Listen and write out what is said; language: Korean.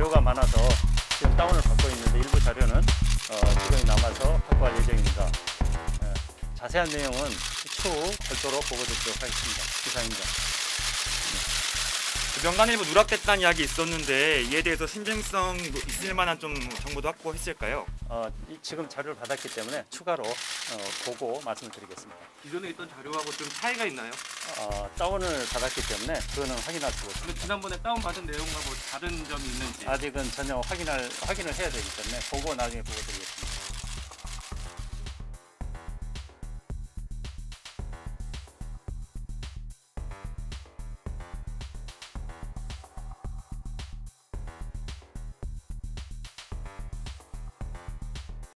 자료가 많아서 지금 다운을 받고 있는데 일부 자료는 지금이 남아서 확보할 예정입니다. 자세한 내용은 추후 별도로 보고드리도록 하겠습니다. 이상입니다. 명간일부 누락됐다는 이야기 있었는데 이에 대해서 신빙성 있을 만한 좀 정보도 확보했을까요? 지금 자료를 받았기 때문에 추가로 보고 말씀을 드리겠습니다. 기존에 있던 자료하고 좀 차이가 있나요? 다운을 받았기 때문에 그거는 확인할 수가 근데 없습니다. 지난번에 다운받은 내용과 뭐 다른 점이 있는지 아직은 전혀 확인을 해야 되기 때문에 보고 나중에 보고 드리겠습니다.